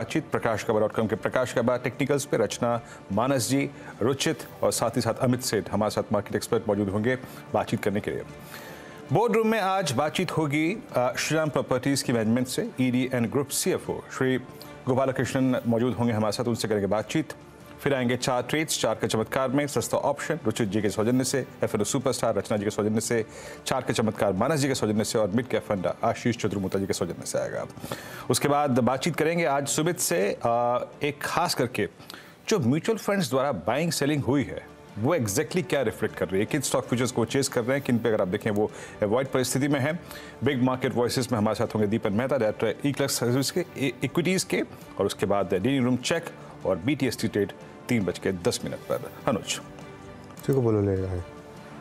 बातचीत प्रकाशखबर.com के प्रकाशखबर टेक्निकल्स पे रचना, मानस जी, रुचित और साथ ही साथ अमित सेठ हमारे साथ मार्केट एक्सपर्ट मौजूद होंगे बातचीत करने के लिए। बोर्ड रूम में आज बातचीत होगी श्रीराम प्रॉपर्टीज की मैनेजमेंट से। ED and group CFO Shri Gopalakrishnan मौजूद होंगे हमारे साथ, उनसे करेंगे बातचीत। फिर आएंगे चार ट्रेड्स, चार के चमत्कार में सस्ता ऑप्शन रुचित जी के सौजन्य से, एफएनओ सुपरस्टार रचना जी के सौजन्य से, चार के चमत्कार मानस जी के सौजन्य से और mid cap fund Ashish Chaturmutha ji के सौजन्य से आएगा। उसके बाद बातचीत करेंगे आज सुमित से एक खास करके जो म्यूचुअल फंड्स द्वारा बाइंग सेलिंग हुई है वो एग्जैक्टली क्या रिफ्लेक्ट कर रही है, किन स्टॉक फ्यूचर्स को चेस कर रहे हैं, किन पे अगर आप देखें वो अवॉइड परिस्थिति में है। बिग मार्केट वॉइसेस में हमारे साथ होंगे दीपन मेहता, डायरेक्टर ईक्लक्स सर्विस के इक्विटीज़ के, और उसके बाद डेली रूम चेक और बीटीएसटी ट्रेड 3:10 पर। अनुज को बोलो ले रहा है।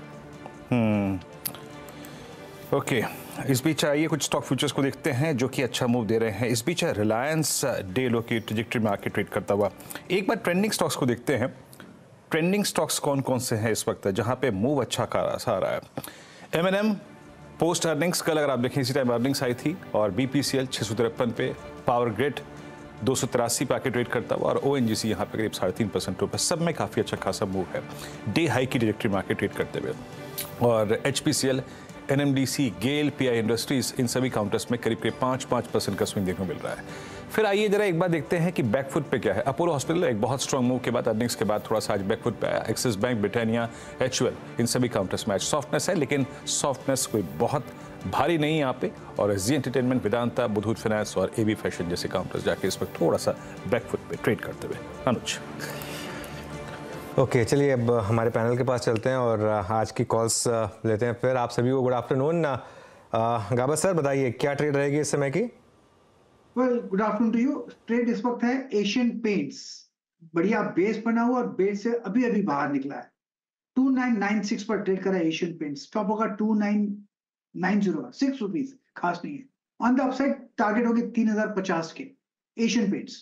ओके, इस बीच आइए कुछ स्टॉक फ्यूचर्स को देखते हैं जो कि अच्छा मूव दे रहे हैं। इस बीच रिलायंस डे लो की ट्रेजेक्टरी में आके ट्रेड करता हुआ। एक बार ट्रेंडिंग स्टॉक्स को देखते हैं। ट्रेंडिंग स्टॉक्स कौन कौन से हैं इस वक्त जहां पे मूव अच्छा खासा आ रहा है। M&M पोस्ट अर्निंग्स, कल अगर आप देखें इसी टाइम अर्निंग्स आई थी, और BPCL 653 पे, पावर ग्रिड 283 पे आके ट्रेड करता हुआ, और ONGC यहाँ पे करीब 3.5% ऊपर। सब में काफ़ी अच्छा खासा मूव है डे हाई की ट्रेजेक्टरी में आके ट्रेड करते हुए। और HPCL, NMDC, GAIL, PI industries, इन सभी काउंटर्स में करीब 5% का स्विंग देखने को मिल रहा है। फिर आइए जरा एक बार देखते हैं कि बैकफुट पे क्या है। अपोलो हॉस्पिटल एक बहुत स्ट्रॉन्ग मूव के बाद अर्निंग्स के बाद थोड़ा सा आज बैकफुट पे आया। एक्सिस बैंक, ब्रिटानिया, HUL, इन सभी काउंटर्स में आज सॉफ्टनेस है, लेकिन सॉफ्टनेस कोई बहुत भारी नहीं है यहाँ पे। और जी एंटरटेनमेंट, वेदांता, बुधूत फाइनेंस और AB फैशन जैसे काउंटर्स जाके इस वक्त थोड़ा सा बैकफुट पे ट्रेड करते हुए। अनुज ओके, चलिए अब हमारे पैनल के पास चलते हैं और आज की कॉल्स लेते हैं। फिर आप सभी को गुड आफ्टरनून। गाबा सर बताइए क्या ट्रेड रहेगी इस समय की? Good afternoon to you. Trade इस वक्त है एशियन पेंट्स, बढ़िया बेस बना हुआ और बेस से अभी अभी बाहर निकला है। 2996 पर ट्रेड करा है एशियन पेंट्स। स्टॉप होगा 2990, 6 रुपीज, खास नहीं है। ऑन द अपसाइड टारगेट होगी 3050 के एशियन पेंट्स।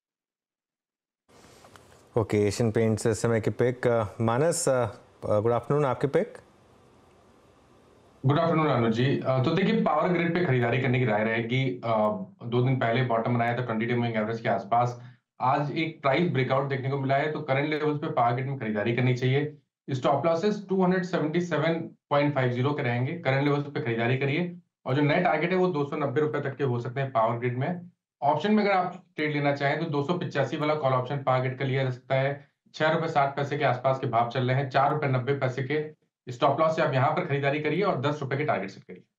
ओके, एशियन पेंट्स इस समय की पिक। मानस गुड आफ्टरनून, आपके pick? Good afternoon Anuj ji. तो देखिए पावर ग्रिड पे खरीदारी करने की राय रहेगी। 2 दिन पहले बॉटम बनाया था 20 डे मूविंग एवरेज के आसपास। आज एक प्राइस ब्रेकआउट देखने को मिला है, तो करंट लेवल्स पे पावर ग्रिड में खरीदारी करनी चाहिए। स्टॉप लॉसेस 277.50 के रहेंगे। करंट लेवल्स पे खरीदारी करिए, और जो नए टारगेट है वो 290 रुपए तक के हो सकते हैं पावर ग्रिड में। ऑप्शन में अगर आप ट्रेड लेना चाहें तो 285 वाला कॉल ऑप्शन पावर ग्रिड का लिया जा सकता है। 6.60 के आसपास के भाव चल रहे हैं। 4.90 के स्टॉप लॉस से आप यहां पर खरीदारी करिए और 10 रुपए के टारगेट सेट करिए।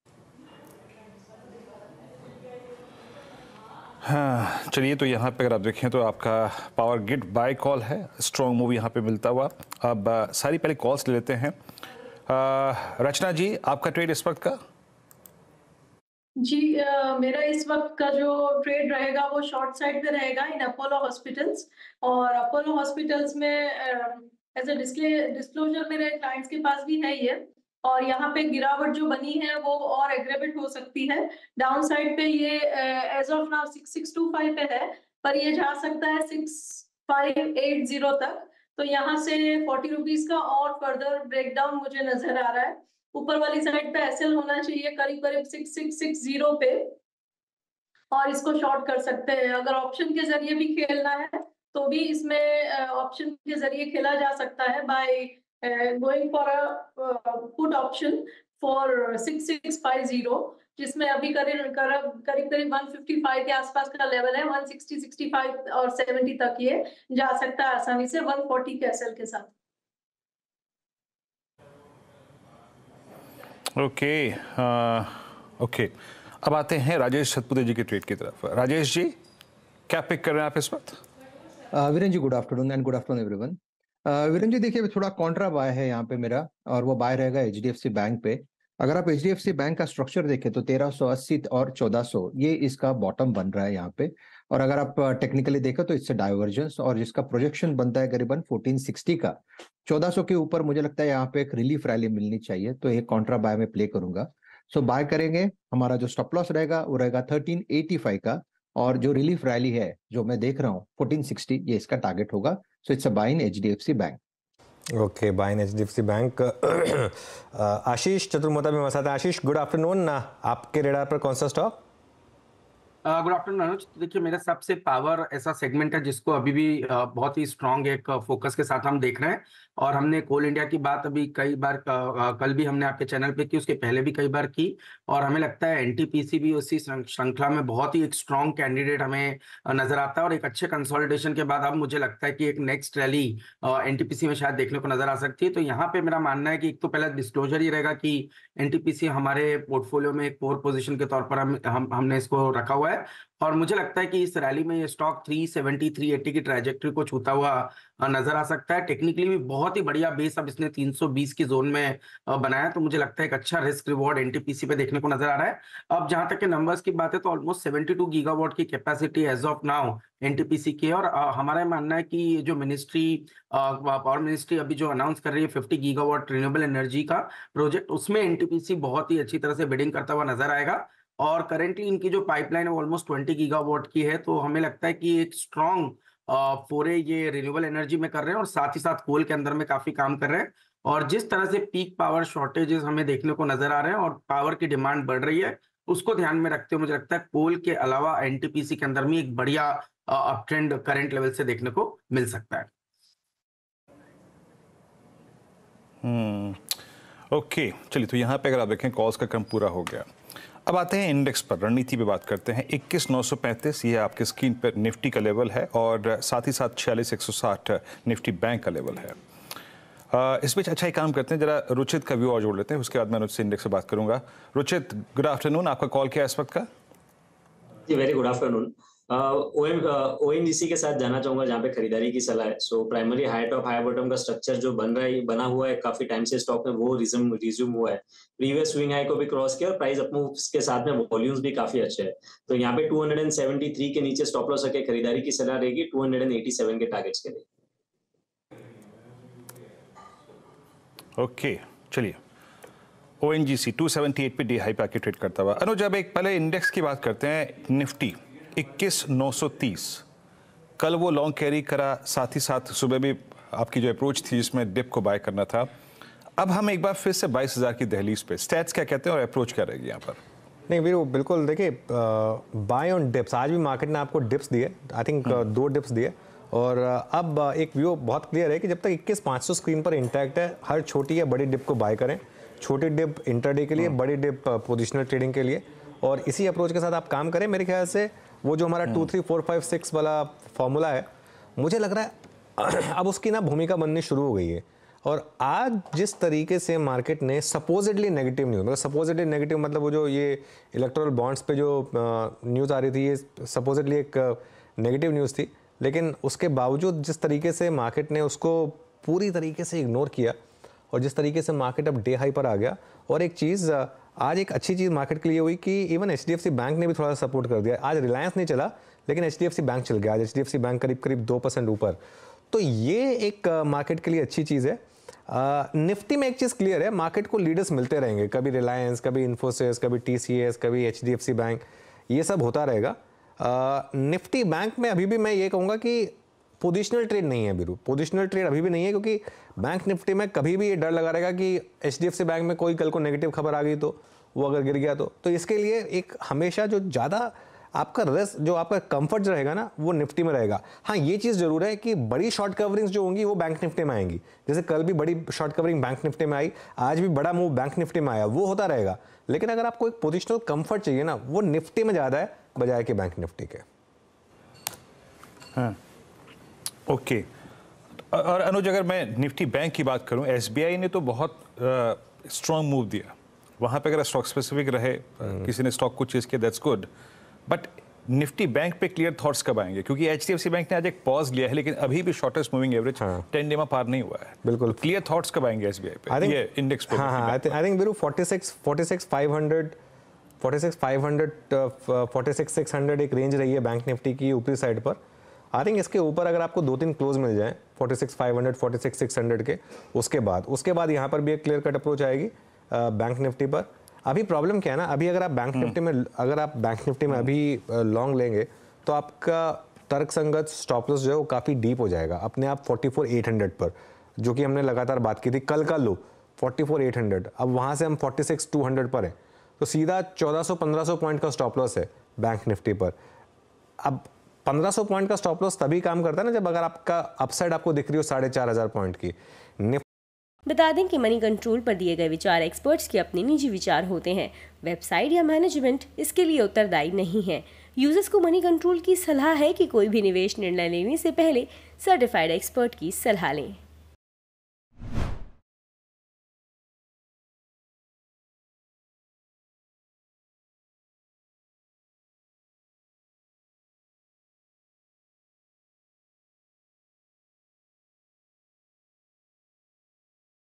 हाँ चलिए, तो यहाँ पे अगर आप देखें तो आपका पावर ग्रिड बाय कॉल है, स्ट्रॉन्ग मूव यहाँ पे मिलता हुआ। अब सारी पहले कॉल्स ले लेते हैं। रचना जी, आपका ट्रेड इस वक्त का? जी मेरा इस वक्त का जो ट्रेड रहेगा वो शॉर्ट साइड पे रहेगा इन अपोलो हॉस्पिटल्स। और अपोलो हॉस्पिटल्स में एज ए डिस्क्लोजर मेरे क्लाइंट्स के पास भी है ये, और यहाँ पे गिरावट जो बनी है वो और एग्रेवेट हो सकती है। डाउन साइड पे ये एज ऑफ नाउ 6625 पे है, पर ये जा सकता है 6580 तक। तो यहाँ से 40 रुपीज का और फर्दर ब्रेकडाउन मुझे नजर आ रहा है। ऊपर वाली साइड पे एसएल होना चाहिए करीब करीब 6660 पे, और इसको शॉर्ट कर सकते हैं। अगर ऑप्शन के जरिए भी खेलना है तो भी इसमें ऑप्शन के जरिए खेला जा सकता है by going for a put option for 6650, जिसमें अभी करीब करीब 155 के आसपास का लेवल है। 160, 65 और 70 तक ये जा सकता है आसानी से 140 के एसएल के साथ। ओके, अब आते हैं राजेश सतपुते जी के ट्रेड की तरफ। राजेश जी, क्या पिक कर रहे हैं आप इस वक्त? Viren ji good afternoon and good afternoon everyone. Viren ji देखिए थोड़ा कॉन्ट्रा बाय है यहाँ पे मेरा, और वो बाय रहेगा HDFC बैंक पे। अगर आप HDFC बैंक का स्ट्रक्चर देखें तो 1380 और 1400 ये इसका बॉटम बन रहा है यहाँ पे। और अगर आप टेक्निकली देखें तो इससे डाइवर्जेंस, और जिसका प्रोजेक्शन बनता है करीबन 1460 का। 1400 के ऊपर मुझे लगता है यहाँ पे एक रिलीफ रैली मिलनी चाहिए, तो एक कॉन्ट्रा बाय में प्ले करूंगा। सो बाय करेंगे। हमारा जो स्टॉप लॉस रहेगा वो रहेगा 1385 का, और जो रिलीफ रैली है जो मैं देख रहा हूँ 1460, ये इसका टारगेट होगा। So it's a buy in HDFC bank. Okay, buy in HDFC bank. Ashish Chaturmutha भी हमारे साथ हैं। आशीष गुड आफ्टरनून, आपके रेडार पर कौन सा स्टॉक? गुड आफ्टरनून अनुज। तो देखिए, मेरे हिसाब से पावर ऐसा सेगमेंट है जिसको अभी भी बहुत ही स्ट्रांग एक फोकस के साथ हम देख रहे हैं। और हमने कोल इंडिया की बात अभी कई बार कल भी हमने आपके चैनल पे की, उसके पहले भी कई बार की। और हमें लगता है एनटीपीसी भी उसी श्रृंखला में बहुत ही एक स्ट्रांग कैंडिडेट हमें नजर आता है। और एक अच्छे कंसोलिडेशन के बाद अब मुझे लगता है कि एक नेक्स्ट रैली एनटीपीसी में शायद देखने को नजर आ सकती है। तो यहाँ पे मेरा मानना है कि एक तो पहला डिस्क्लोजर ही रहेगा कि एनटीपीसी हमारे पोर्टफोलियो में एक कोर पोजीशन के तौर पर हमने इसको रखा हुआ है। और मुझे लगता है कि इस रैली में ये स्टॉक 370 380 की ट्रैजेक्टरी को छूता हुआ नजर आ सकता है। टेक्निकली भी बहुत ही बढ़िया बेस अब इसने 320 की जोन में बनाया, तो मुझे लगता है एक अच्छा रिस्क रिवॉर्ड एनटीपीसी पे देखने को नजर आ रहा है। अब जहां तक के नंबर्स की बात है तो ऑलमोस्ट 72 गीगावाट की capacity as of now NTPC की। और हमारा मानना है कि जो पावर मिनिस्ट्री अभी जो अनाउंस कर रही है 50 गीगावाट रिन्यूएबल एनर्जी का प्रोजेक्ट, उसमें एनटीपीसी बहुत ही अच्छी तरह से बिडिंग करता हुआ नजर आएगा। और करेंटली इनकी जो पाइपलाइन है वो ऑलमोस्ट 20 गीगावाट की है। तो हमें लगता है कि एक स्ट्रॉन्ग फोरे ये रिन्यूएबल एनर्जी में कर रहे हैं और साथ ही साथ कोल के अंदर में काफी काम कर रहे हैं। और जिस तरह से पीक पावर शॉर्टेजेस हमें देखने को नजर आ रहे हैं और पावर की डिमांड बढ़ रही है, उसको ध्यान में रखते हुए मुझे लगता है कोल के अलावा एनटीपीसी के अंदर में एक बढ़िया अप ट्रेंड करंट लेवल से देखने को मिल सकता है। ओके, चलिए, तो यहाँ पे अगर आप देखें कॉल्स का क्रम पूरा हो गया। अब आते हैं इंडेक्स पर, रणनीति पे बात करते हैं। 21,935 ये आपके स्क्रीन पर निफ्टी का लेवल है और साथ ही साथ 46,160 निफ्टी बैंक का लेवल है। इस बीच अच्छा ही काम करते हैं, जरा रुचित का व्यू और जोड़ लेते हैं, उसके बाद मैं उससे इंडेक्स से बात करूंगा। रुचित, गुड आफ्टरनून, आपका कॉल क्या है इस वक्त का? जी वेरी गुड आफ्टरनून। ओएनजीसी के साथ जाना चाहूंगा जहाँ पे खरीदारी की सलाह है। So primary high top high bottom का स्ट्रक्चर जो बना हुआ है काफी टाइम से स्टॉक में, वो रिज्यूम हुआ है। प्रीवियस स्विंग हाई को भी क्रॉस किया और प्राइस अपमूव्स के साथ में वॉल्यूम्स भी काफी अच्छे हैं। तो यहाँ पे 273 के नीचे स्टॉप लॉस रखे खरीदारी की सलाह रहेगी 287 के टारगेट्स के लिए। ओके, चलिए, ओएनजीसी 278 पे डी हाई पे आके ट्रेड करता हुआ। अनुज, अब एक पहले इंडेक्स की बात करते हैं। निफ्टी 21,930 कल वो लॉन्ग कैरी करा, साथ ही साथ सुबह भी आपकी जो अप्रोच थी जिसमें डिप को बाय करना था। अब हम एक बार फिर से 22,000 की दहलीज पे, स्टैट्स क्या कहते हैं और अप्रोच क्या रहेगी यहाँ पर? नहीं वीरू, बिल्कुल देखिए, बाय ऑन डिप्स। आज भी मार्केट ने आपको डिप्स दिए, आई थिंक 2 डिप्स दिए। और अब एक व्यू बहुत क्लियर है कि जब तक 21,500 स्क्रीन पर इंटैक्ट है, हर छोटी या बड़ी डिप को बाय करें। छोटी डिप इंट्राडे के लिए, बड़ी डिप पोजिशनल ट्रेडिंग के लिए, और इसी अप्रोच के साथ आप काम करें। मेरे ख्याल से वो जो हमारा 2 3 4 5 6 वाला फॉर्मूला है, मुझे लग रहा है अब उसकी ना भूमिका बननी शुरू हो गई है। और आज जिस तरीके से मार्केट ने सपोजिटली नेगेटिव न्यूज़, मतलब सपोजिटली नेगेटिव मतलब वो जो ये इलेक्टोरल बॉन्ड्स पे जो न्यूज़ आ रही थी, ये सपोजिटली एक नेगेटिव न्यूज़ थी, लेकिन उसके बावजूद जिस तरीके से मार्केट ने उसको पूरी तरीके से इग्नोर किया और जिस तरीके से मार्केट अब डे हाई पर आ गया। और एक चीज़ आज एक अच्छी चीज़ मार्केट के लिए हुई कि इवन HDFC बैंक ने भी थोड़ा सा सपोर्ट कर दिया। आज रिलायंस नहीं चला, लेकिन HDFC बैंक चल गया। आज HDFC बैंक करीब 2% ऊपर, तो ये एक मार्केट के लिए अच्छी चीज़ है। निफ्टी में एक चीज़ क्लियर है, मार्केट को लीडर्स मिलते रहेंगे, कभी रिलायंस, कभी इन्फोसिस, कभी TCS, कभी HDFC बैंक, ये सब होता रहेगा। निफ्टी बैंक में अभी भी मैं ये कहूँगा कि पोजिशनल ट्रेड नहीं है बीरू, पोजिशनल ट्रेड अभी भी नहीं है, क्योंकि बैंक निफ्टी में कभी भी ये डर लगा रहेगा कि HDFC बैंक में कोई कल को नेगेटिव खबर आ गई तो वो अगर गिर गया तो इसके लिए एक हमेशा जो ज़्यादा आपका रिस्क, जो आपका कंफर्ट रहेगा ना, वो निफ्टी में रहेगा। हाँ, ये चीज़ जरूर है कि बड़ी शॉर्ट कवरिंग्स जो होंगी वो बैंक निफ्टी में आएंगी। जैसे कल भी बड़ी शॉर्ट कवरिंग बैंक निफ्टी में आई, आज भी बड़ा मूव बैंक निफ्टी में आया, वो होता रहेगा। लेकिन अगर आपको एक पोजिशनल कंफर्ट चाहिए ना, वो निफ्टी में ज़्यादा है बजाय कि बैंक निफ्टी के। हाँ, ओके। और अनुज, अगर मैं निफ्टी बैंक की बात करूं, SBI ने तो बहुत स्ट्रॉन्ग मूव दिया, वहाँ पे अगर स्टॉक स्पेसिफिक रहे, किसी ने स्टॉक को चेज किया, that's good. But Nifty bank पे क्लियर थॉट्स कब आएंगे? क्योंकि HDFC बैंक ने आज एक पॉज लिया है, लेकिन अभी भी शॉर्टेस्ट मूविंग एवरेज 10 डे में पार नहीं हुआ है। बिल्कुल, क्लियर थॉट्स कब आएंगे SBI पे, ये इंडेक्स पे? हाँ, आई थिंक बिरू 46,500 46,600 एक रेंज रही है बैंक निफ्टी की ऊपरी साइड पर। आई थिंक इसके ऊपर अगर आपको 2-3 क्लोज मिल जाए 46,500 46,600 के, उसके बाद यहाँ पर भी एक क्लियर कट अप्रोच आएगी बैंक निफ्टी पर। अभी प्रॉब्लम क्या है ना, अभी अगर आप बैंक निफ्टी में अभी लॉन्ग लेंगे तो आपका तर्कसंगत स्टॉप लॉस जो है वो काफ़ी डीप हो जाएगा अपने आप 44,800 पर, जो कि हमने लगातार बात की थी। कल का लो 44,800, अब वहाँ से हम 46,200 पर हैं, तो सीधा 1400-1500 पॉइंट का स्टॉप लॉस है बैंक निफ्टी पर। अब 1500 पॉइंट का स्टॉप लॉस तभी काम करता है ना जब अगर आपका अपसाइड आपको दिख रही हो 4500 पॉइंट की। बता दें कि मनी कंट्रोल पर दिए गए विचार एक्सपर्ट्स के अपने निजी विचार होते हैं। वेबसाइट या मैनेजमेंट इसके लिए उत्तरदायी नहीं है। यूजर्स को मनी कंट्रोल की सलाह है कि कोई भी निवेश निर्णय लेने से पहले सर्टिफाइड एक्सपर्ट की सलाह लें।